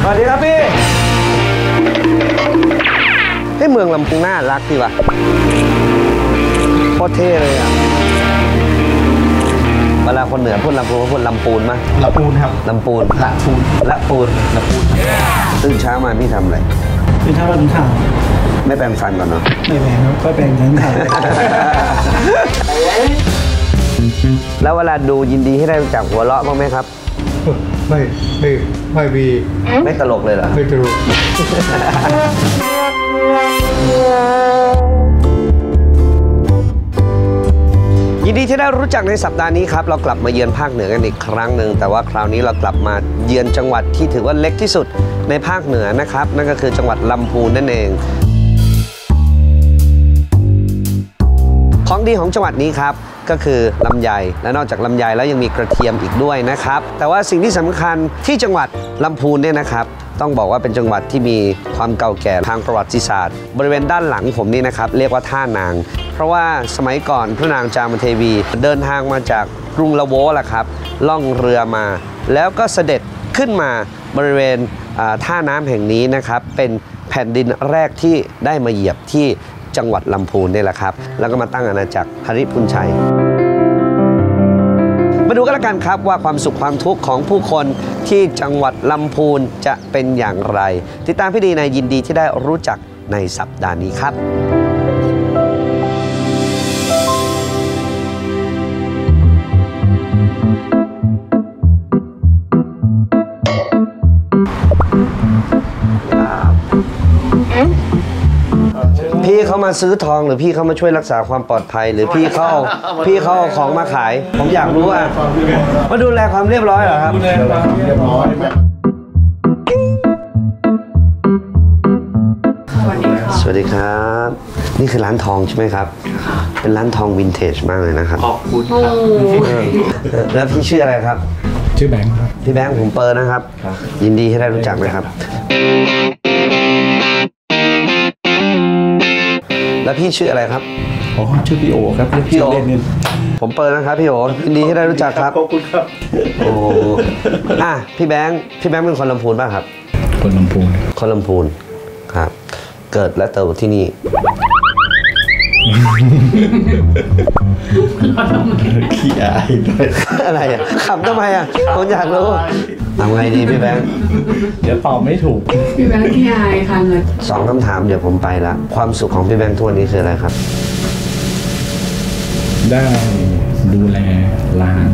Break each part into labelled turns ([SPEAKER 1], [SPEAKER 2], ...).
[SPEAKER 1] สวัสดีครับพี่ให้เมืองลำพูนน่ารักดีว่ะโคตรเท่เลยอ่ะเวลาคนเหนือพูดลำพูนพูดลำปูนมั้ย
[SPEAKER 2] ลำปูนครับ
[SPEAKER 1] ลำปูนละปูนละปูนละปูนตื่นเช้ามาพี่ทำอะไร
[SPEAKER 2] ตื่นเช้ามาถึงข่าว
[SPEAKER 1] ไม่แปรงฟันก่อนเนาะ
[SPEAKER 2] ไม่แปรงครับก็แปรงทั้งข่าว
[SPEAKER 1] แล้วเวลาดูยินดีให้ได้รู้จักหัวเราะบ้างไหมครับ
[SPEAKER 2] ไม่มี
[SPEAKER 1] ไม่ตลกเลยเหรอ
[SPEAKER 2] ไม่ตลก
[SPEAKER 1] ยินดีที่ได้รู้จักในสัปดาห์นี้ครับเรากลับมาเยือนภาคเหนือกันอีกครั้งหนึ่งแต่ว่าคราวนี้เรากลับมาเยือนจังหวัดที่ถือว่าเล็กที่สุดในภาคเหนือนะครับนั่นก็คือจังหวัดลำพูนนั่นเองของดีของจังหวัดนี้ครับก็คือลำไยและนอกจากลำไยแล้วยังมีกระเทียมอีกด้วยนะครับแต่ว่าสิ่งที่สำคัญที่จังหวัดลำพูนเนี่ยนะครับต้องบอกว่าเป็นจังหวัดที่มีความเก่าแก่ทางประวัติศาสตร์บริเวณด้านหลังผมนี่นะครับเรียกว่าท่านางเพราะว่าสมัยก่อนพระนางจามเทวีเดินทางมาจากกรุงละโวแหละครับล่องเรือมาแล้วก็เสด็จขึ้นมาบริเวณท่าน้ำแห่งนี้นะครับเป็นแผ่นดินแรกที่ได้มาเหยียบที่จังหวัดลำพูนนี่แหละครับแล้วก็มาตั้งอาณาจักรหฤพุนชัยมาดูกันละกันครับว่าความสุขความทุกข์ของผู้คนที่จังหวัดลำพูนจะเป็นอย่างไรติดตามพี่ดีในยินดีที่ได้รู้จักในสัปดาห์นี้ครับพี่เขามาซื้อทองหรือพี่เขามาช่วยรักษาความปลอดภัยหรือพี่เขาเอาของมาขายผมอยากรู้อ่ะมาดูแลความเรียบร้อยเหรอครับดูแลความเรียบร้อยสวัสดีครับนี่คือร้านทองใช่ไหมครับเป็นร้านทองวินเทจมากเลยนะครับขอบคุณครับแล้วพี่ชื่ออะไรครับ
[SPEAKER 2] ชื่อแบงค์ครับ
[SPEAKER 1] พี่แบงค์ผมเปิดนะครับยินดีที่ได้รู้จักนะครับแล้วพี่ชื่ออะไรครับ
[SPEAKER 2] อ๋อชื่อพี่โอครับพี่โอ
[SPEAKER 1] ผมเปิดนะครับพี่โอยินดีที่ได้รู้จักครับ
[SPEAKER 2] ขอบคุณครับ
[SPEAKER 1] โอ้พี่แบงค์เป็นคนลำพูนป่ะครับ
[SPEAKER 2] คนลำพูน
[SPEAKER 1] ครับเกิดและเติบโตที่นี่
[SPEAKER 2] ขี้อายด้วย
[SPEAKER 1] อะไรอ่ะขำทำไมอ่ะผมอยากรู้ทำไงดีพี่แบงค์
[SPEAKER 2] เดี๋ยวตอบไม่ถูก
[SPEAKER 3] พี่แบงค์ขี้อายค่ะเงิน
[SPEAKER 1] 2 คำถามเดี๋ยวผมไปละความสุขของพี่แบงค์ทุกวันนี้คืออะไรครับ
[SPEAKER 2] ได้ดูแลร้าน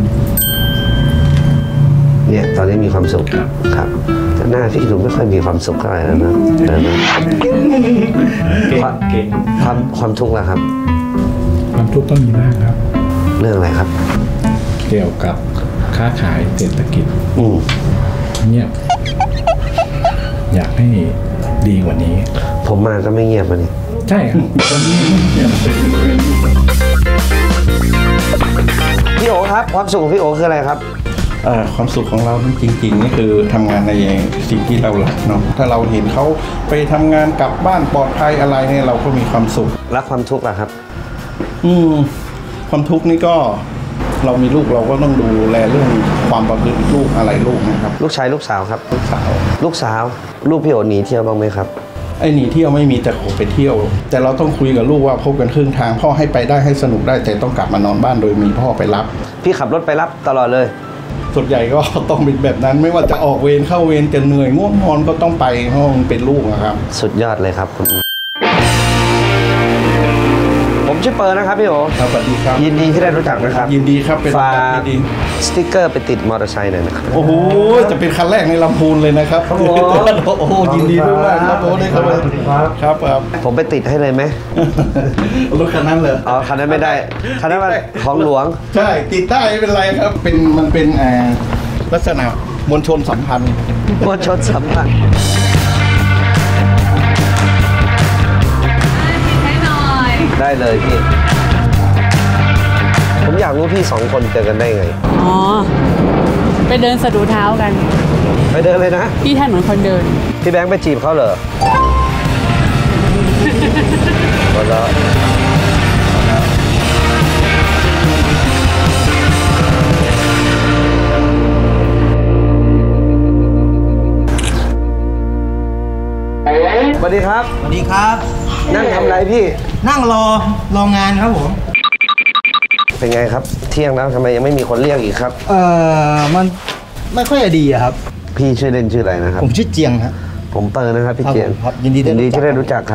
[SPEAKER 1] เนี่ยตอนนี้มีความสุขครับแต่หน้าพี่ดูไม่ค่อยมีความสุขเท่าไหร่แล้วนะความทุกข์ล่ะครับ
[SPEAKER 2] ความทุกข์ก็มีมากครับ
[SPEAKER 1] เรื่องอะไรครับ
[SPEAKER 2] เกี่ยวกับค้าขายเศรษฐกิจเงียบอยากให้ดีกว่านี้
[SPEAKER 1] ผมมาก็ไม่เงียบนี่
[SPEAKER 2] ใช่ครับ
[SPEAKER 1] พี่โอครับความสุขของพี่โอคืออะไรครับ
[SPEAKER 4] ความสุขของเราจริงๆนี่คือทำงานในสิ่งที่เรารักเนาะถ้าเราเห็นเขาไปทำงานกลับบ้านปลอดภัยอะไรเนี่ยเราก็มีความสุข
[SPEAKER 1] แล้วความทุกข์ล่ะครับ
[SPEAKER 4] ความทุกข์นี่ก็เรามีลูกเราก็ต้องดูแลเรื่องความประพฤติลูกอะไรลูกนะครับ
[SPEAKER 1] ลูกชายลูกสาวครับ
[SPEAKER 4] ลูกสาว
[SPEAKER 1] ลูกพี่โอหนีเที่ยวบ้างไหมครับ
[SPEAKER 4] ไอ้หนีเที่ยวไม่มีแต่ไปเที่ยวแต่เราต้องคุยกับลูกว่าพบกันครึ่งทางพ่อให้ไปได้ให้สนุกได้แต่ต้องกลับมานอนบ้านโดยมีพ่อไปรับ
[SPEAKER 1] พี่ขับรถไปรับตลอดเลย
[SPEAKER 4] ส่วนใหญ่ก็ต้องเป็นแบบนั้นไม่ว่าจะออกเวรเข้าเวรจะเหนื่อยง่วงนอนก็ต้องไปเพราะมันเป็นลูกนะครับ
[SPEAKER 1] สุดยอดเลยครับคุณผมชื่อเปิร์นะครับพี่โอ
[SPEAKER 4] ครับสวัสดีครับ
[SPEAKER 1] ยินดีที่ได้รู้จักนะครับ
[SPEAKER 4] ยินดีครับเป็น
[SPEAKER 1] ฝากสติ๊กเกอร์ไปติดมอเตอร์ไซค์หน่อยนะครับ
[SPEAKER 4] โอ้โหจะเป็นคันแรกในลำพูนเลยนะครับโอ้โหยินดีด้วยมากครับโอ้ได้ครับ
[SPEAKER 1] ผมไปติดให้เลยไหม
[SPEAKER 4] รถคันนั้นเลย
[SPEAKER 1] อ๋อคันนั้นไม่ได้คันนั้นมันของหลวง
[SPEAKER 4] ใช่ติดได้ไม่เป็นไรครับมันเป็นลักษณะมวลชนสัมพันธ์
[SPEAKER 1] ได้เลยพี่ผมอยากรู้พี่2 คนเจอกันได้ไง
[SPEAKER 3] อ๋อไปเดินสะดุดเท้ากัน
[SPEAKER 1] ไปเดินเลยนะ
[SPEAKER 3] พี่ท่านเหมือนคนเดิน
[SPEAKER 1] พี่แบงค์ไปจีบเขาเหรอมาแล้วดีครับ
[SPEAKER 5] สวัสดีครับ
[SPEAKER 1] นั่งทำอะไรพี่
[SPEAKER 5] นั่งรองานครับผม
[SPEAKER 1] เป็นไงครับ เที่ยงแล้วทำไมยังไม่มีคนเรียกอีกครับ
[SPEAKER 5] มันไม่ค่อยจะดีอะครับ
[SPEAKER 1] พี่ชื่อเล่นชื่ออะไรนะครับ
[SPEAKER 5] ผมชื่อเจียงครับ
[SPEAKER 1] ผมเปิร์นะครับพี่เจียง
[SPEAKER 5] ครับยินดีได้รู้จัก
[SPEAKER 1] ที่ได้รู้จักครับ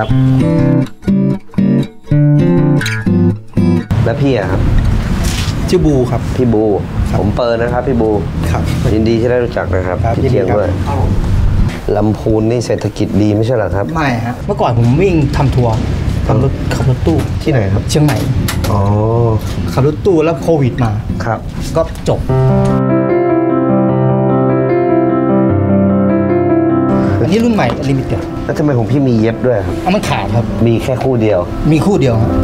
[SPEAKER 1] แล้วพี่อะครับ
[SPEAKER 5] ชื่อบูครับ
[SPEAKER 1] พี่บู ผมเปิร์นะครับพี่บู
[SPEAKER 5] ครับ
[SPEAKER 1] ยินดีที่ได้รู้จักนะครับ
[SPEAKER 5] ครับ
[SPEAKER 1] พี่เจียง
[SPEAKER 5] ยินดีครับ
[SPEAKER 1] ด้วยลำพูนนี่เศรษฐกิจดีไม่ใช่เหรอครับ
[SPEAKER 5] ไม่ฮะเมื่อก่อนผมวิ่งทำทัวร์ขับรถตู้
[SPEAKER 1] ที่ไหนครับ
[SPEAKER 5] เชียงใหม่
[SPEAKER 1] อ๋อ
[SPEAKER 5] ขับรถตู้แล้วโควิดมา
[SPEAKER 1] ครับ
[SPEAKER 5] ก็จบ อันนี้รุ่นใหม่ลิมิเต็ด
[SPEAKER 1] แล้วทำไมของพี่มีเย็บด้วยครับ
[SPEAKER 5] มันขาดครับ
[SPEAKER 1] มีแค่คู่เดียว
[SPEAKER 5] มีคู่เดียวครับ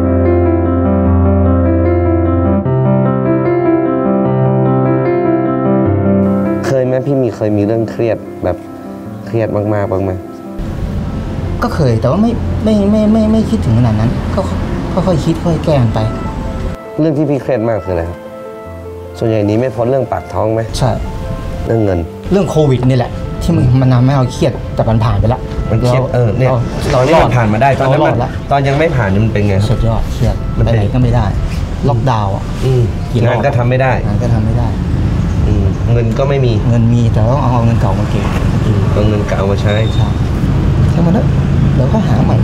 [SPEAKER 1] เคยไหมพี่เคยมีเรื่องเครียดแบบเครียดมากๆบ้างไหม
[SPEAKER 5] ก็เคยแต่ว่าไม่คิดถึงขนาดนั้น ก็ค่อยๆคิดค่อยๆแก้มันไป
[SPEAKER 1] เรื่องที่พี่เครียดมากคืออะไรครับ ส่วนใหญ่หนี้ไม่พ้นเรื่องปากท้องไหม
[SPEAKER 5] ใช่
[SPEAKER 1] เรื่องเงิน
[SPEAKER 5] เรื่องโควิดนี่แหละ ที่มันทำให้เราเครียดแต่มันผ่านไปแล้ว
[SPEAKER 1] มันเครียดเนี่ย
[SPEAKER 5] เรา
[SPEAKER 1] ตอนนี้
[SPEAKER 5] รอ
[SPEAKER 1] มั
[SPEAKER 5] ด
[SPEAKER 1] นผ่านมาได้ตอนนั้น
[SPEAKER 5] เราร
[SPEAKER 1] มั
[SPEAKER 5] อน ดแล้ว
[SPEAKER 1] ตอนยังไม่ผ่านมันเป็นไงครับ
[SPEAKER 5] สุดยอดเครียด
[SPEAKER 1] มัน
[SPEAKER 5] ไป
[SPEAKER 1] เป็น
[SPEAKER 5] ไหนก็ไม่ได้ ล็อกดาวน์อ่ะ กี่รอบ
[SPEAKER 1] งานก็ทำไม่ได้
[SPEAKER 5] งานก็ทำไม่ได้
[SPEAKER 1] เงินก็ไม่มี
[SPEAKER 5] เงินมีแต่ต้องเอาเงินเก่ามาเก็บ
[SPEAKER 1] เอาเงินเก่ามาใช้
[SPEAKER 5] ใช่ใช่ไหมนะเดี๋ยวก็หาใหม่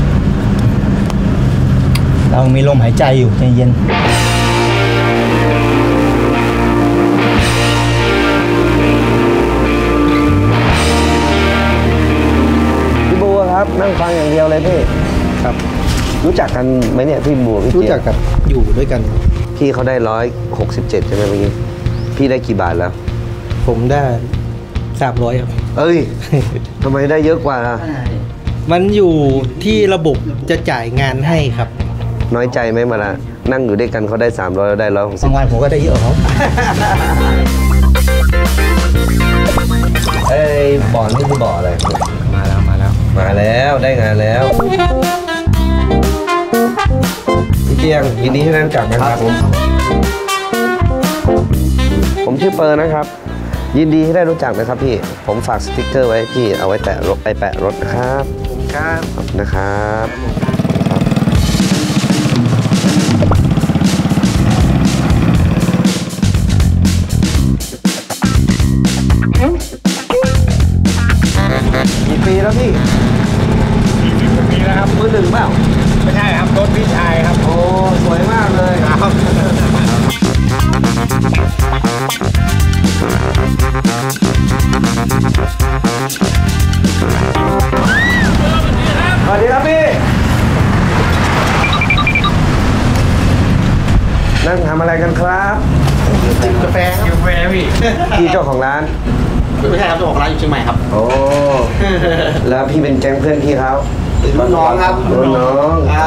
[SPEAKER 5] เรามีลมหายใจอยู่ใจเย็น
[SPEAKER 1] พี่บัวครับนั่งฟังอย่างเดียวเลยพี่
[SPEAKER 5] ครับ
[SPEAKER 1] รู้จักกันไหมเนี่ยพี่บัวพี่
[SPEAKER 5] รู้
[SPEAKER 1] เจี๊ย
[SPEAKER 5] จักกับอยู่ด้วยกัน
[SPEAKER 1] พี่เขาได้167ใช่ไหมเมื่อกี้พี่ได้กี่บาทแล้ว
[SPEAKER 5] ผมได้300ครับ
[SPEAKER 1] เอ้ย ทำไมได้เยอะกว่าล่ะ
[SPEAKER 6] มันอยู่ที่ระบบจะจ่ายงานให้ครับ
[SPEAKER 1] น้อยใจไหมมาละนั่งอยู่ด้วยกันเขาได้300เราได้
[SPEAKER 5] บางวันผมก็ได้เยอะกว่าเขา
[SPEAKER 1] 160เอ้ยบ่อนี่คือบ่ออะไร
[SPEAKER 6] มาแล้ว
[SPEAKER 1] มาแล้วได้งานแล้วพี่เจียงยินดีที่ได้รู้จักนะครับผมชื่อเปิร์นะครับ ยินดีที่ได้รู้จักนะครับพี่ผมฝากสติ๊กเกอร์ไว้ให้พี่เอาไว้แตะรถไปแปะรถนะครับครับขอบคุณนะครับกี่ปีแล้วพี่40 ปีแล้วครับมือหนึ่งเปล่า
[SPEAKER 6] ไม่ใช่ครับรถพี่ชายครับ
[SPEAKER 1] โอ้สวยมากเลยครับสวัสดีครับพี่นั่งทำอะไรกันครับ
[SPEAKER 6] จิบกาแฟพี่
[SPEAKER 1] พี่เจ้าของร้าน
[SPEAKER 6] ไม่ใช่ครับเจ้าของร้านอยู่เชียงใหม่ครับ
[SPEAKER 1] โอ้ แล้วพี่เป็นแก๊งเพื่อนพี่เขา
[SPEAKER 6] รุ่นน้องครับ
[SPEAKER 1] รุ่นน้อง
[SPEAKER 6] ครับ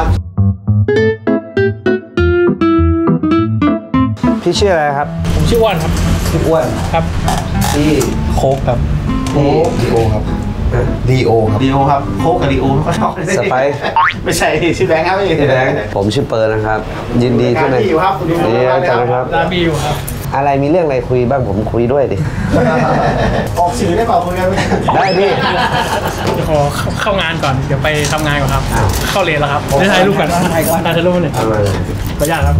[SPEAKER 1] พี่ชื่ออะไรครับ
[SPEAKER 6] ผมชื่ออ้วนครับ
[SPEAKER 1] พี่อ้วน
[SPEAKER 6] ครับ
[SPEAKER 1] พี่
[SPEAKER 6] โค้กครับ
[SPEAKER 1] พี่
[SPEAKER 6] ดีโอครับ
[SPEAKER 1] ดีโอครับ
[SPEAKER 6] ดีโอครับโค้กกับดีโอไม่ค่อยชอบ
[SPEAKER 1] สไปซ์
[SPEAKER 6] ไม่ใช่ชื่อแบงค์ครับพี่
[SPEAKER 1] พี่แบงค์ผมชื่อเปิร์นะครับ ยินดีที่ได้
[SPEAKER 6] ร้านพี่อยู่ครับ
[SPEAKER 1] นี่รู้จักนะครับ
[SPEAKER 6] ร้านพี่อยู่ครับ
[SPEAKER 1] อะไรมีเรื่องอะไรคุยบ้างผมคุยด้วยดิ
[SPEAKER 6] ออกสื่อได้เปล่าคุยกัน
[SPEAKER 1] ได้พี่
[SPEAKER 7] เดี๋ยวขอเข้างานก่อน เดี๋ยวไปทำงานก่อนครับ เข้าเรียนแล้วครับได้ถ่ายรูปกันถ่ายรูปหนึ่งขอ
[SPEAKER 1] เอามาเลย
[SPEAKER 7] อนุญาตครับ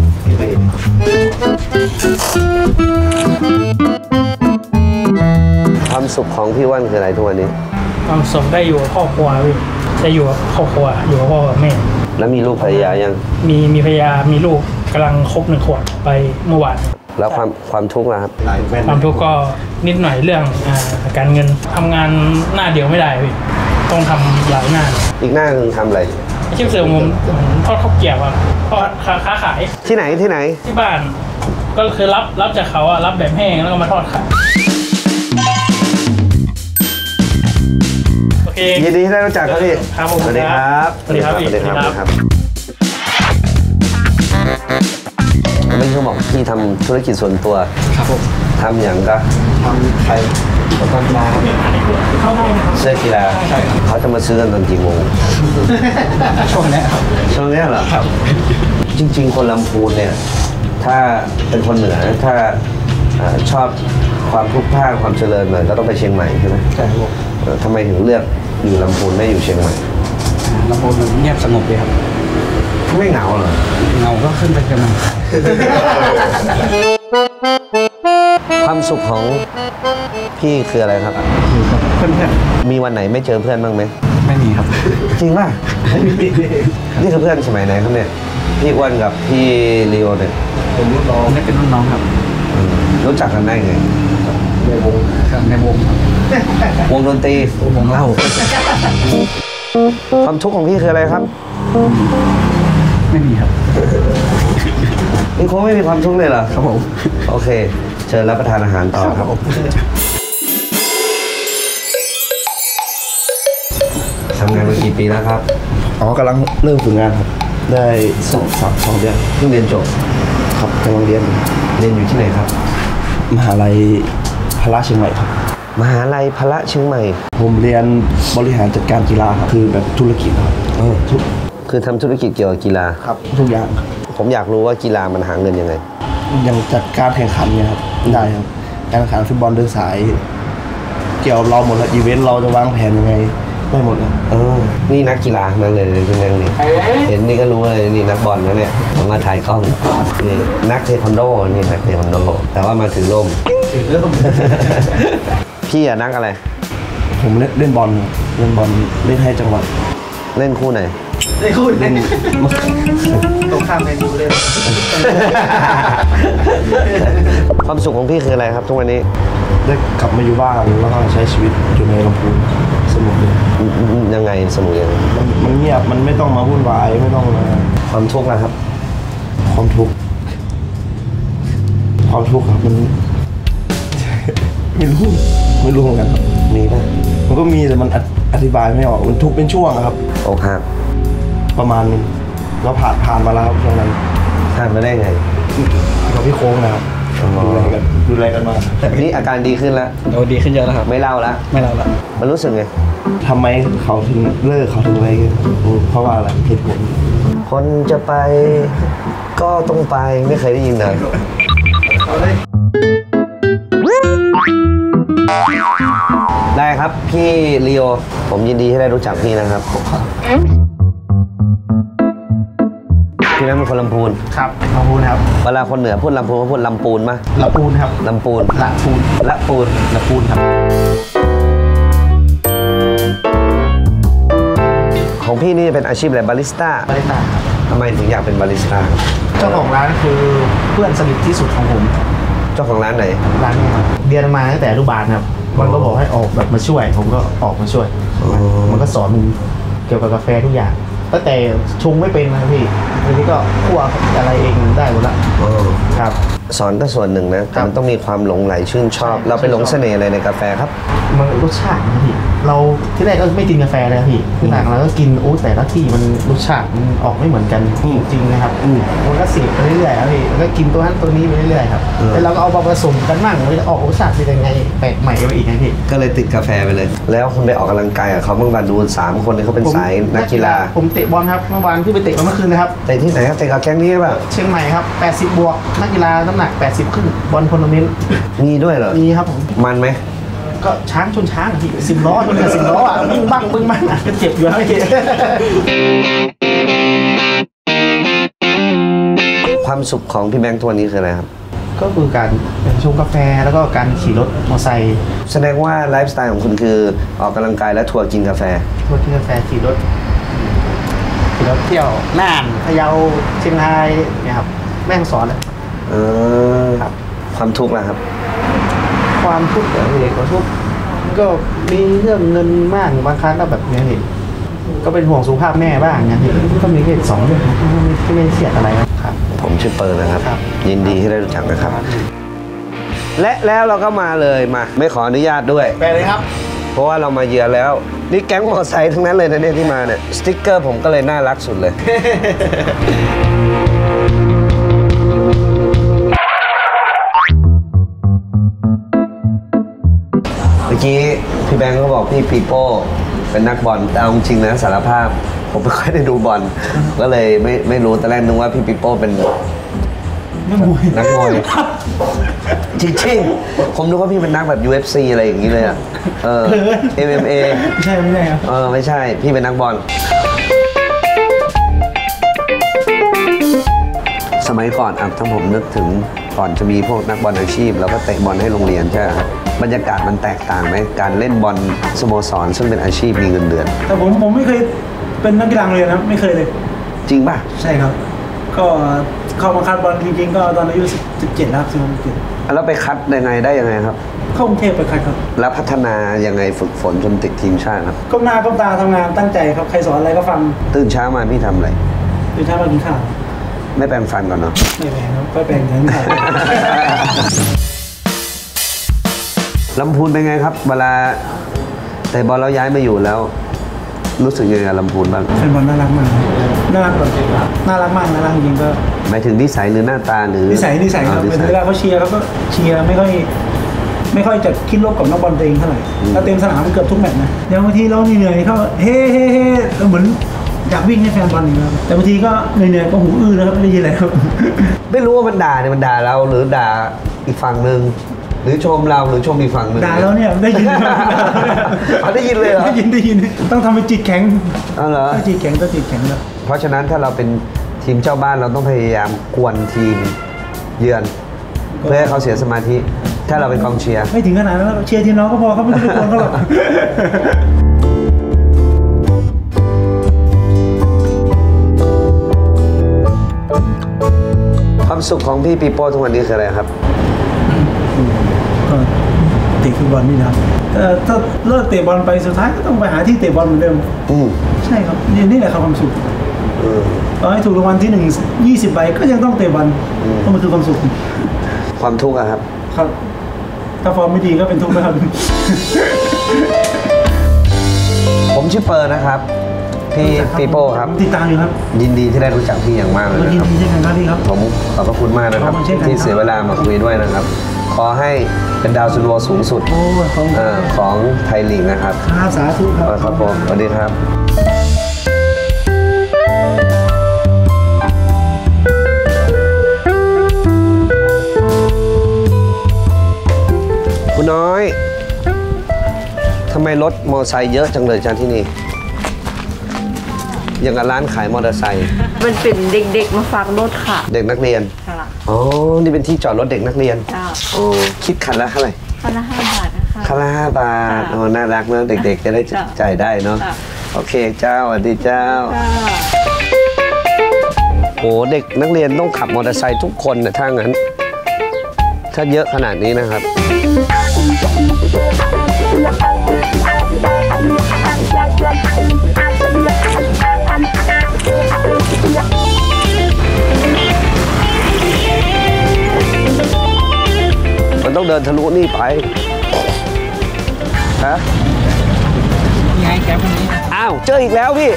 [SPEAKER 1] ความสุขของพี่อ้วันคืออะไรทุกวันนี้
[SPEAKER 7] ความสุขได้อยู่กับครอบครัวพี่ได้อยู่กับครอบครัว อยู่กับพ่อกับแม่
[SPEAKER 1] แล้วมีลูกภรรยายัง
[SPEAKER 7] มีภรรยา มีลูกกำลังครบ1 ขวบไปเมื่อวาน
[SPEAKER 1] แล้วความทุกข์ล่ะครับ
[SPEAKER 7] ความทุกข์ก็นิดหน่อยเรื่องการเงินทำงานหน้าเดียวไม่ได้พี่ต้องทำหลายหน้า
[SPEAKER 1] อีกหน้าหนึ่งทำอะไร
[SPEAKER 7] อาชีพเสริมผมทอดข้าวเกรี๊ยวครับทอดค้าขาย
[SPEAKER 1] ที่ไหนที่ไหน
[SPEAKER 7] ที่บ้าน ก็คือรับจากเขาอะรับแบบแห้งแล้วก็มาทอดขายโอเค
[SPEAKER 1] ยินดีที่ได้รู้จักครับพี่
[SPEAKER 7] ครับผม
[SPEAKER 1] สวัสดีครับ
[SPEAKER 7] สวัสดีครับ
[SPEAKER 1] สวัสดีครับ
[SPEAKER 7] สวัสดีครับ
[SPEAKER 1] ไม่เขาบอกพี่ทำธุรกิจส่วนตัว
[SPEAKER 6] ครับผม
[SPEAKER 1] ทำอย่างก็
[SPEAKER 6] ทำไข่ตะกอนปลา
[SPEAKER 1] เสื้อกีฬาเขาจะมาซื้อกันตอนกี่โมง
[SPEAKER 6] ช่วงนี้ครับ
[SPEAKER 1] ช่วงนี้เหรอครับ จริง ๆ คนลำพูนเนี่ย ถ้าเป็นคนเหนือถ้าชอบความพลุกพล่านความเจริญหน่อยก็ต้องไปเชียงใหม่ใช่ไหม
[SPEAKER 6] ใช่ครับผม
[SPEAKER 1] ทำไมถึงเลือกอยู่ลำพูนไม่อยู่เชียงใหม่
[SPEAKER 5] ลำพูนมันเงียบสงบเลยครับ
[SPEAKER 1] ไม่เหงาเหรอ
[SPEAKER 5] เงาก็ขึ้นไปกันมา
[SPEAKER 1] ความสุขของพี่คืออะไรครับ
[SPEAKER 5] อยู่กับเพื่อน
[SPEAKER 1] มีวันไหนไม่เจอเพื่อนบ้างไหม
[SPEAKER 5] ๆไม่มีครับ
[SPEAKER 1] จริงป่ะ นี่คือเพื่อนสมัยไหนครับเนี่ย พี่อ้วนกับพี่ลีโอเนี่ย
[SPEAKER 5] เป็นรุ่นน้องนี่เป็นรุ่นน้องครับ
[SPEAKER 1] รู้จักกันได้ไง
[SPEAKER 5] ในวงครับในวงครับ
[SPEAKER 1] วงดนตรี
[SPEAKER 5] วงเล่า
[SPEAKER 1] ความทุกข์ของพี่คืออะไรครับ
[SPEAKER 5] ไม่มีครับ
[SPEAKER 1] พี่คงไม่มีความทุกข์เลยเหรอ
[SPEAKER 5] ครับผม
[SPEAKER 1] โอเค เชิญรับประทานอาหารต่อครับทำงานมากี่ปีแล้วครับ
[SPEAKER 8] อ๋อกำลังเริ่มฝึกงานครับ ได้2 เดือน
[SPEAKER 1] เพิ่งเรียนจบ
[SPEAKER 8] ครับกำลังเรียน
[SPEAKER 1] เรียนอยู่ที่ไหนครับ
[SPEAKER 8] มหาลัยพระเชียงใหม่ครับ
[SPEAKER 1] มหาลัยพระเชียงใหม่
[SPEAKER 8] ผมเรียนบริหารจัดการกีฬาครับคือแบบธุรกิจครับทุก
[SPEAKER 1] คือทำธุรกิจเกี่ยวกับกีฬา
[SPEAKER 8] ครับทุกอย่างครับ
[SPEAKER 1] ผมอยากรู้ว่ากีฬามันหาเงินยังไง
[SPEAKER 8] อย่างจัดการแข่งขันเนี่ยครับได้ครับการแข่งขันฟุตบอลเดินสาย เกี่ยวกับเราหมดแล้วอีเวนต์เราจะวางแผนยังไงได้หมดเลย
[SPEAKER 1] นี่นักกีฬานั่นเลยคุณนั่งนี่เห็นนี่ก็รู้เลยนี่นักบอลนะเนี่ยผมมาถ่ายกล้องนี่นักเทควันโดนี่นักเทควันโดแต่ว่ามาถือร่ม พี่อะนักอะไร
[SPEAKER 8] ผมเล่นบอลเล่นบอลเล่นให้จังหวัด
[SPEAKER 1] เล่นคู่ไหน
[SPEAKER 8] เล่น
[SPEAKER 5] ตรงข้ามแมนยูเลย
[SPEAKER 1] ความสุขของพี่คืออะไรครับทุกวันนี้
[SPEAKER 8] ได้กลับมาอยู่บ้านแล้วก็ใช้ชีวิตอยู่ในลำพูนสนุกเลย
[SPEAKER 1] ยังไงสนุกยังไง
[SPEAKER 8] มันเงียบมันไม่ต้องมาวุ่นวายไม่ต้องมา
[SPEAKER 1] ความทุกข์นะครับ
[SPEAKER 8] ความทุกข์ครับมัน ไม่รู้เหมือนกันครับ
[SPEAKER 1] มีป่ะ
[SPEAKER 8] มันก็มีแต่มันอธิบายไม่ออกมันทุกข์เป็นช่วงอะครับ
[SPEAKER 1] อกหัก
[SPEAKER 8] ประมาณนึงเราผ่านมาแล้วครับช่วงนั้น
[SPEAKER 1] ผ่านมาได้ไง
[SPEAKER 8] กับพี่โค้งนะครับ
[SPEAKER 1] อ๋อ
[SPEAKER 8] ดูแลกันมา
[SPEAKER 1] นี่อาการดีขึ้นแล้ว
[SPEAKER 5] โอ้ดีขึ้นเยอะแล้วครับ
[SPEAKER 1] ไม่เล่าละ
[SPEAKER 5] ไม่เราละ
[SPEAKER 1] มันรู้สึกไง
[SPEAKER 8] ทำไมเขาถึงเลิกเขาถึงอะไรกันเพราะว่าอะไรเหตุผล
[SPEAKER 1] คนจะไปก็ต้องไปไม่เคยได้ยินเลยได้ครับพี่ลีโอผมยินดีที่ได้รู้จักพี่นะครับพี่นั้นเป็นคนลำพูน
[SPEAKER 5] ครับลำพูนครับ
[SPEAKER 1] เวลาคนเหนือพูดลำพูนเขาพูดลำปูนมั้ย
[SPEAKER 5] ลำพูนครับ
[SPEAKER 1] ลำปูน
[SPEAKER 5] ละพูน
[SPEAKER 1] ละปูน
[SPEAKER 5] ลำพูนครับ
[SPEAKER 1] ของพี่นี่เป็นอาชีพอะไรบาริสต้า
[SPEAKER 5] บาริสต้าครับ
[SPEAKER 1] ทำไมถึงอยากเป็นบาริสต้าครับ
[SPEAKER 5] เจ้าของร้านคือเพื่อนสนิทที่สุดของผม
[SPEAKER 1] เจ้าของร้านไหน
[SPEAKER 5] ร้านนี้ครับเรียนมาตั้งแต่อนุบาลครับมันก็บอกให้ออกแบบมาช่วย ผมก็ออกมาช่วย มันก็สอนเกี่ยวกับกาแฟทุกอย่างตั้งแต่ชงไม่เป็นนะครับพี่ทีนี้ก็คั่วอะไรเองได้หมดละครับ
[SPEAKER 1] สอนก็ส่วนหนึ่งนะแต่มันต้องมีความหลงไหลชื่นชอบ เราไปหลงเสน่ห์อะไรในกาแฟครับ
[SPEAKER 5] มันรสชาตินะพี่เราที่แรกก็ไม่กินกาแฟเลยครับพี่คือหลังเราก็กินแต่ละที่มันรสชาติมันออกไม่เหมือนกันจริงๆนะครับมันก็เสพไปเรื่อยๆครับพี่มันก็กินตัวนั้นตัวนี้ไปเรื่อยๆครับแล้วเราก็เอามาผสมกันมั่งมันจะออกรสชาติเป็นยังไงแปลกใหม่ไปอีกนะพี่
[SPEAKER 1] ก็เลยติดกาแฟไปเลย แล้วคุณไปออกกำลังกายกับเขาบ้างป่ะดู3 คนนี้เขาเป็นสายนักกีฬา
[SPEAKER 5] ผมเตะบอลครับเมื่อวานที่ไปเตะมาเมื่อคืนนะครับ
[SPEAKER 1] แต่ที่ไหนครับแต่กับแก๊งนี้ป่ะ
[SPEAKER 5] เชียงใหม่ครับ80 บวกนักกีฬาน้ำหนัก80 ขึ้นบอลทัวร์นาเมนต์
[SPEAKER 1] มีด้วยเหรอ
[SPEAKER 5] มีครับผม
[SPEAKER 1] มันไหม
[SPEAKER 5] ก็ช้างชนช้างอะพี่10 ล้อชนกับ10 ล้ออ่ะวิ่งบ้างปึ้งบ้างอ่ะก็เจ็บอยู่นะพี่
[SPEAKER 1] ความสุขของพี่แบงค์ตัวนี้คืออะไรครับ
[SPEAKER 5] ก็คือการชงกาแฟแล้วก็การขี่รถมอเตอร์ไซค์
[SPEAKER 1] แสดงว่าไลฟ์สไตล์ของคุณคือออกกำลังกายและทัวร์กินกาแฟ
[SPEAKER 5] ทัวร์กินกาแฟขี่รถเที่ยวน่านพะเยาเชียงรายเนี่ยครับแม่ฮ่องสอนเลย ครับ
[SPEAKER 1] ความทุกข์ล่ะครับ
[SPEAKER 5] ความทุกข์อย่างเด็กความทุกข์ก็มีเรื่องเงินมากบางครั้งก็แบบเนี้ยพี่ก็เป็นห่วงสุขภาพแม่บ้างเนี่ยพี่ก็มีแค่2 เรื่องที่ไม่เครียดอะไรครับ
[SPEAKER 1] ผมชื่อเปิร์นะครับ
[SPEAKER 5] ครับ
[SPEAKER 1] ยินดีที่ได้รู้จักนะครับ และแล้วเราก็มาเลยมาไม่ขออนุญาตด้วย
[SPEAKER 5] ไปเลยครับ
[SPEAKER 1] เพราะว่าเรามาเยือนแล้ว นี่แก๊งมอเตอร์ไซค์ทั้งนั้นเลยนะเนี่ยที่มาเนี่ยสติ๊กเกอร์ผมก็เลยน่ารักสุดเลย เมื่อกี้พี่แบงค์ก็บอกพี่ปีโป้เป็นนักบอลแต่เอาจริงๆนะสารภาพ ผมไม่ค่อยได้ดูบอลก็เลยไม่รู้แต่แรกนึกว่าพี่ปีโป้เป็นนักมวยจริงๆผมนึกว่าพี่เป็นนักแบบ UFC อะไรอย่างนี้เลยอ่ะMMA
[SPEAKER 5] ไม่ใช่ครับ
[SPEAKER 1] ไม่ใช่พี่เป็นนักบอลสมัยก่อนถ้าผมนึกถึงก่อนจะมีพวกนักบอลอาชีพเราก็เตะบอลให้โรงเรียนใช่ไหมครับบรรยากาศมันแตกต่างไหมการเล่นบอลสโมสรซึ่งเป็นอาชีพมีเงินเดือน
[SPEAKER 9] แต่ผมไม่เคยเป็นนักกีฬาเลยนะไม่เคยเลย
[SPEAKER 1] จริงป่ะ
[SPEAKER 9] ใช่ครับก็เข้ามาคัดบอลจริงๆก็ตอนอายุ17แล้ว17
[SPEAKER 1] แล้วไปคัดยังไงได้ยังไงครับ
[SPEAKER 9] เข้ากรุงเทพไปคัดครับ
[SPEAKER 1] แล้วพัฒนายังไงฝึกฝนจนติดทีมชาติครับ
[SPEAKER 9] ก้มหน้าก้มตาทำงานตั้งใจครับใครสอนอะไรก็ฟัง
[SPEAKER 1] ตื่นเช้ามาพี่ทำอะไร
[SPEAKER 9] ตื่นเช้ามากินข้าว
[SPEAKER 1] ไม่แปรงฟันก่อนเนาะ
[SPEAKER 9] ไม่แปรงครับก็แปรงทั้งข้าว
[SPEAKER 1] ลำพูนเป็นไงครับเวลาแต่บอลเราย้ายมาอยู่แล้วรู้สึกยังไงกับลำพูนบ้าง
[SPEAKER 9] เป็นบอลน่ารักมากน่ารักแบบน่ารักมากน่ารักจริงก็
[SPEAKER 1] หมายถึงนิสัยหรือหน้าตาหรือ
[SPEAKER 9] นิสัยครับเป็นเวลาเขาเชียร์เขาก็เชียร์ไม่ค่อยจะคิดลบกับนักบอลตัวเองเท่าไหร่แล้วเต็มสนามเกือบทุกแมตช์นะอย่างบางทีเราเหนื่อยเขาเฮ้เหมือนอยากวิ่งให้แฟนบอลอย่างเงี้ยแต่บางทีก็เหนื่อยก็หูอื้อนะครับไม่ได้ยินอะไรครับ
[SPEAKER 1] ไม่รู้ว่ามันด่าเนี่ยมันด่าเราหรือด่าอีกฝั่งหนึ่งหรือชมเราหรือชมอีกฝั่งหนึ่ง
[SPEAKER 9] ด่าเราเนี่ยได้ยิน
[SPEAKER 1] ได้ยินเลยเหรอ
[SPEAKER 9] ได้ยินต้องทำเป็นจิตแข็ง
[SPEAKER 1] เหรอ
[SPEAKER 9] จิตแข็งก็จิตแข็งแล้ว
[SPEAKER 1] เพราะฉะนั้นถ้าเราเป็นทีมเจ้าบ้านเราต้องพยายามกวนทีมเยือนเพื่อให้เขาเสียสมาธิถ้าเราเป็นกองเชียร์
[SPEAKER 9] ไม่ถึงขนาดนั้นเชียร์ทีมน้องก็พอเขาไม่ต้องกวนเขาหรอก
[SPEAKER 1] ความสุขของพี่ปีโป้ทุกวันนี้คืออะไรครับ
[SPEAKER 9] ก็เตะฟุตบอลนี่นะครับถ้าเลิกเตะบอลไปสุดท้ายก็ต้องไปหาที่เตะบอลเหมือนเดิมใช่ครับนี่แหละความสุขต่อให้ถูกรางวัลที่20 ใบก็ยังต้องเตะบอลเพราะมันคือความสุข
[SPEAKER 1] ความทุกข์อะครับ
[SPEAKER 9] ครับถ้าฟอร์มไม่ดีก็เป็นทุกข์นะครับ
[SPEAKER 1] ผมชื่อเปิร์นะครับพี่ปีโป้ครับ
[SPEAKER 9] ติดตามอยู่ครับ
[SPEAKER 1] ยินดีที่ได้รู้จักพี่อย่างมากเลย
[SPEAKER 9] นะครับยินดีกันครับพี่ครับ
[SPEAKER 1] ผมขอบพระคุณมากนะครับที่เสียเวลามาคุยด้วยนะครับขอให้เป็นดาวซันโวสูงสุดของไทยลีกนะครับ
[SPEAKER 9] สาธุครับ
[SPEAKER 1] ครับผมสวัสดีครับคุณน้อยทำไมรถมอเตอร์ไซค์เยอะจังเลยจ้าที่นี่อย่างกับร้านขายมอเตอร์ไซค์
[SPEAKER 10] มันเป็นเด็กๆมาฝากรถค่ะ
[SPEAKER 1] เด็กนักเรียน
[SPEAKER 10] ค่ะ
[SPEAKER 1] อ๋อนี่เป็นที่จอดรถเด็กนักเรียนโอ้คิดคันละเท่าไหร่
[SPEAKER 10] คันละ5 บาทนะคะ
[SPEAKER 1] คันละ5 บาทโอ้น่ารักเนอะเด็กๆจะได้จ่ายได้เนาะโอเคเจ้าสวัสดีเจ้าโอ้เด็กนักเรียนต้องขับมอเตอร์ไซค์ทุกคนนะถ้างั้นถ้าเยอะขนาดนี้นะครับมันต้องเดินทะลุนี่ไปฮะ
[SPEAKER 7] ยังไงแกคนนี้
[SPEAKER 1] อ้าวเจออีกแล้วพี่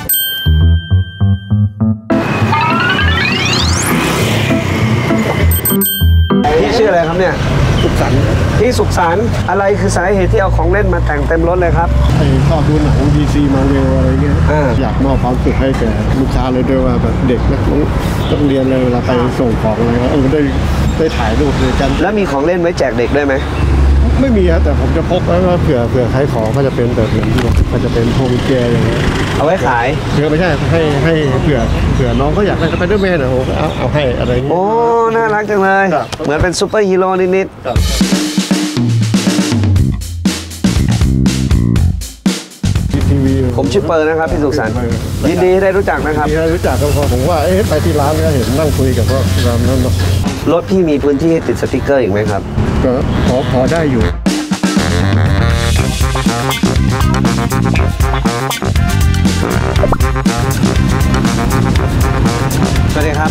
[SPEAKER 1] พี่ชื่ออะไรครับเนี่ย
[SPEAKER 8] สุขสันต์
[SPEAKER 1] พี่สุขสันต์อะไรคือสาเหตุที่เอาของเล่นมาแต่งเต็มรถเลยครับ
[SPEAKER 8] ชอบดูหนัง DC Marvel อะไรเงี้ยอยากมอบความสุขให้แก่ลูกค้าเลยด้วยว่าแบบเด็กนักเรียนเลยเวลาไปส่งของอะไรก็ได้ถ่ายรูปด้วยกัน
[SPEAKER 1] แล้วมีของเล่นไว้แจกเด็กด้วยไหม
[SPEAKER 8] ไม่มีครับแต่ผมจะพกแล้วเผื่อใครของก็จะเป็นแบบอย่างที่ก็จะเป็นพวงกุญแจอย่างเงี้ย
[SPEAKER 1] เอาไว้ขาย
[SPEAKER 8] ไม่ใช่ให้เผื่อน้องก็อยากได้สไปเดอร์แมนนะผมเอาให้อะไรอย่างเงี้ย
[SPEAKER 1] โอ้น่ารักจังเลยเหมือนเป็นซูเปอร์ฮีโร่นิดผมชื่อเปิร์นะครับพี่สุขสันต์ยินดีได้รู้จักนะครับ
[SPEAKER 8] ได้รู้จักก็พอผมว่าไปที่ร้านก็เห็นนั่งคุยกับก็ร้านนั้น
[SPEAKER 1] รถที่มีพื้นที่ให้ติดสติ๊กเกอร์อีกไหมครับ
[SPEAKER 8] ก็พอได้อยู่
[SPEAKER 1] สวัสดีครับ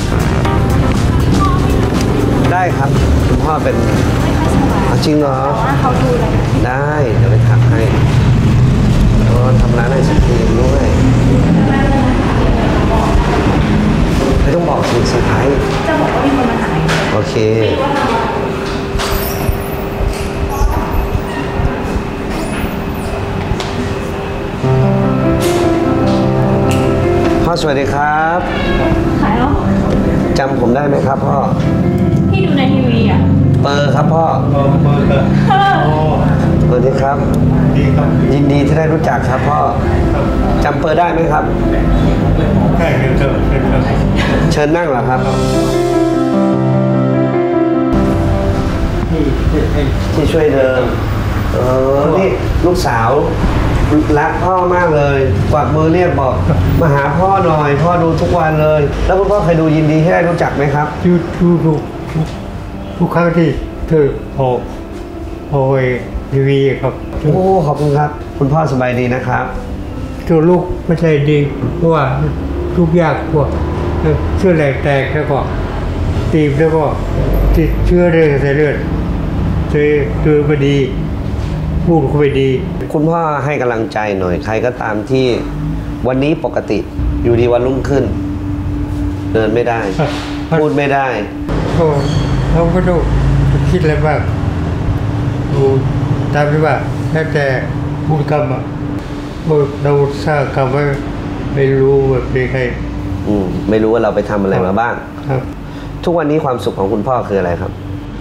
[SPEAKER 1] ได้ครับคุณพ่อเป็นจริงเหรอ
[SPEAKER 10] เขาดูเลย
[SPEAKER 1] ได้เดี๋ยวไปถักให้ทำร้านไอศครีมด้วยไม่ต้องบอกสิเซอร์ไพรส์
[SPEAKER 10] จะบอกว่ามีคนมาหา
[SPEAKER 1] โอเคพ่อสวัสดีครับ
[SPEAKER 10] ขายเหรอ
[SPEAKER 1] จำผมได้ไหมครับพ่อ
[SPEAKER 10] พี่ดูในทีวีอ่ะ
[SPEAKER 1] เปอร์ครับพ่อสวัสดีครับยินดีที่ได้รู้จักครับพ่อจำเปอร์ได้ไหมครับเชิญนั่งเหรอครับที่ช่วยเดินนี่ลูกสาวรักพ่อมากเลยกวักมือเรียกบอกมาหาพ่อหน่อยพ่อดูทุกวันเลย แล้วคุณพ่อเคยดูยินดีที่ได้รู้จักไหมครับ
[SPEAKER 11] ดูทุกครั้งที่เธอพอไปทีวีครับ
[SPEAKER 1] โอ้ขอบคุณครับคุณพ่อสบายดีนะครับ
[SPEAKER 11] ตัวลูกไม่ใช่ดีเพราะว่าทุกยากพวกเชื้อแรงแตกแล้วก็ตีบแล้วก็ติดเชื้อเรื่องใส่เลือดเจอไม่ดีพูดก็ไม่ดี
[SPEAKER 1] คุณพ่อให้กำลังใจหน่อยใครก็ตามที่วันนี้ปกติอยู่ดีวันรุ่งขึ้นเดินไม่ได้พูดไม่ได้
[SPEAKER 11] เขาก็ต้องคิดอะไรบ้างดูตามที่ว่าแล้วแต่พูดคำอ่ะเราสร้างคำไว้ไม่รู้ว่าเป็นใคร
[SPEAKER 1] ไม่รู้ว่าเราไปทำอะไรมาบ้าง
[SPEAKER 11] ครับ
[SPEAKER 1] ทุกวันนี้ความสุขของคุณพ่อคืออะไรครับ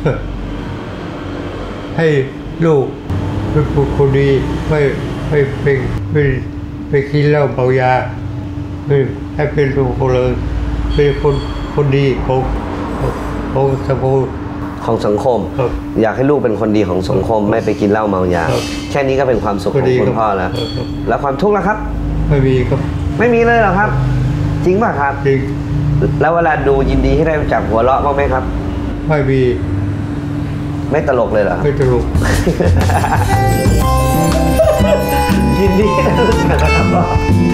[SPEAKER 11] ให้ลูกเป็นคนดีไม่กินเหล้าเมายาให้เป็นลูกคนเลยเป็นคนดีของสังคม
[SPEAKER 1] อยากให้ลูกเป็นคนดีของสังคมไม่ไปกินเหล้าเมายาแค่นี้ก็เป็นความสุขของคุณพ่อแล้วแล้วความทุกข์ล่ะครับ
[SPEAKER 11] ไม่มีครับ
[SPEAKER 1] ไม่มีเลยเหรอครับจริงป่ะครับ
[SPEAKER 11] จริง
[SPEAKER 1] แล้วเวลาดูยินดีที่ได้รู้จักหัวเราะบ้างไหมครับ
[SPEAKER 11] ไม่มี
[SPEAKER 1] ไม่ตลกเลยเหรอ
[SPEAKER 11] ไม่ตลก
[SPEAKER 1] ยินดีที่ได้รู้จักนะครับพ่อ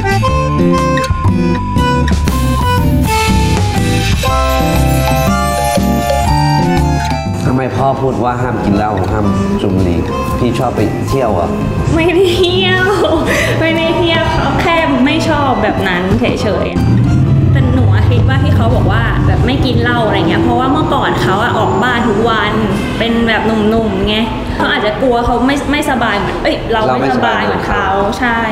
[SPEAKER 1] ทำไมพ่อพูดว่าห้ามกินเหล้าห้ามสูบบุหรี่พี่ชอบไปเที่ยวอ่ะ
[SPEAKER 10] ไม่ได้เที่ยวเขาแค่ไม่ชอบแบบนั้นเฉยๆแต่หนูคิดว่าที่เขาบอกว่าแบบไม่กินเหล้าอะไรเงี้ยเพราะว่าเมื่อก่อนเขาออกบ้านทุกวันเป็นแบบหนุ่มๆไงเขาอาจจะกลัวเขาไม่สบายเหมือนเราไม่สบายเหมือนเขาใช่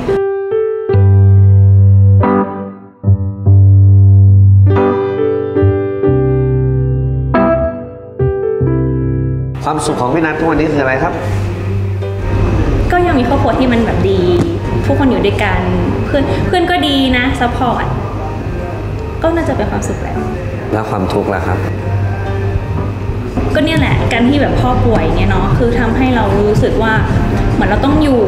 [SPEAKER 1] ความสุขของพี่นัททุกวันนี้คืออะไรครับ
[SPEAKER 10] ก็ยังมีครอบครัวที่มันแบบดีทุกคนอยู่ด้วยกันเพื่อนก็ดีนะซัพพอร์ตก็น่าจะเป็นความสุข
[SPEAKER 1] แล้วความทุกข์ล่ะครับ
[SPEAKER 10] ก็เนี่ยแหละการที่แบบพ่อป่วยเนี่ยเนาะคือทำให้เรารู้สึกว่าเหมือนเราต้องอยู่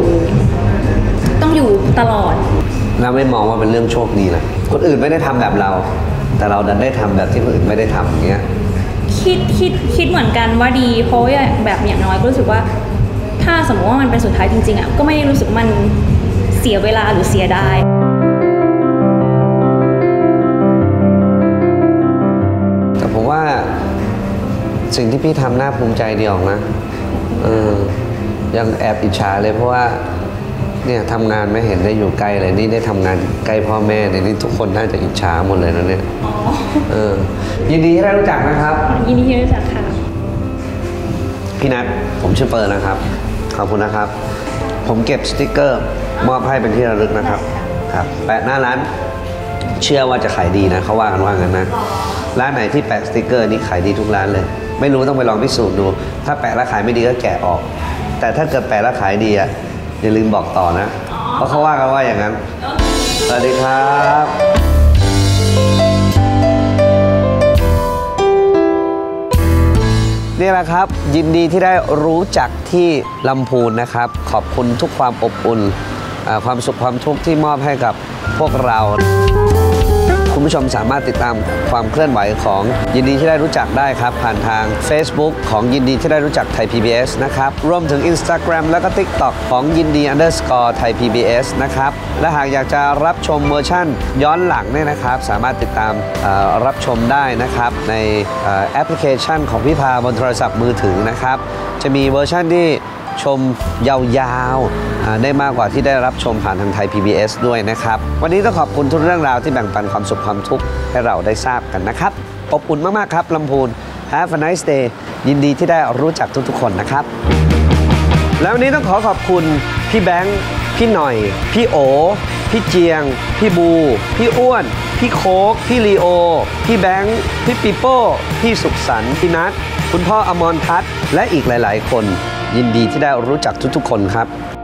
[SPEAKER 10] ตลอด
[SPEAKER 1] เราไม่มองว่าเป็นเรื่องโชคดีนะคนอื่นไม่ได้ทำแบบเราแต่เราดันได้ทำแบบที่คนอื่นไม่ได้ทำอย่างเงี้ย
[SPEAKER 10] คิดเหมือนกันว่าดีเพราะแบบอย่างน้อยก็รู้สึกว่าถ้าสมมติว่ามันเป็นสุดท้ายจริงๆอ่ะก็ไม่ได้รู้สึกมันเสียเวลาหรือเสียดาย
[SPEAKER 1] แต่ผมว่าสิ่งที่พี่ทำน่าภูมิใจดีออกนะยังแอบอิจฉาเลยเพราะว่าเนี่ยทำงานไม่เห็นได้อยู่ใกล้เลยนี่ได้ทำงานใกล้พ่อแม่เนี่ยนี่ทุกคนน่าจะอิจฉาหมดเลยนะเนี่ยยินดีที่ได้รู้จักนะครับ
[SPEAKER 10] ยินดีที่ได้รู้จักค่ะ
[SPEAKER 1] พี่นัทผมชื่อเปิร์นะครับขอบคุณนะครับผมเก็บสติ๊กเกอร์มอบให้เป็นที่ระลึกนะครับครับแปะหน้าร้านเชื่อว่าจะขายดีนะเขาว่ากันว่างั้นนะร้านไหนที่แปะสติ๊กเกอร์นี่ขายดีทุกร้านเลยไม่รู้ต้องไปลองพิสูจน์ดูถ้าแปะแล้วขายไม่ดีก็แกะออกแต่ถ้าเกิดแปะแล้วขายดีอ่ะอย่าลืมบอกต่อนะเพราะเขาว่ากันว่าอย่างนั้นสวัสดีครับนี่แหละครับยินดีที่ได้รู้จักที่ลำพูนนะครับขอบคุณทุกความอบอุ่นความสุขความทุกข์ที่มอบให้กับพวกเราคุณผู้ชมสามารถติดตามความเคลื่อนไหวของยินดีที่ได้รู้จักได้ครับผ่านทาง Facebook ของยินดีที่ได้รู้จักไทย PBS นะครับรวมถึง Instagram แล้วก็ TikTok ของยินดี_ไทย PBS นะครับและหากอยากจะรับชมเวอร์ชั่นย้อนหลังเนี่ยนะครับสามารถติดตามรับชมได้นะครับในแอปพลิเคชันของพี่พาบนโทรศัพท์มือถือนะครับจะมีเวอร์ชั่นที่ชมยาวๆได้มากกว่าที่ได้รับชมผ่านทางไทย PBS ด้วยนะครับวันนี้ต้องขอบคุณทุกเรื่องราวที่แบ่งปันความสุขความทุกข์ให้เราได้ทราบกันนะครับอบอุ่นมากๆครับลำพูน Have a nice day ยินดีที่ได้รู้จักทุกๆคนนะครับแล้ววันนี้ต้องขอบคุณพี่แบงค์พี่หน่อยพี่โอพี่เจียงพี่บูพี่อ้วนพี่โค้กพี่ลีโอพี่แบงค์พี่ปิโป้พี่สุขสันต์พี่นัทคุณพ่ออมรทัศน์และอีกหลายๆคนยินดีที่ได้รู้จักทุกๆคนครับ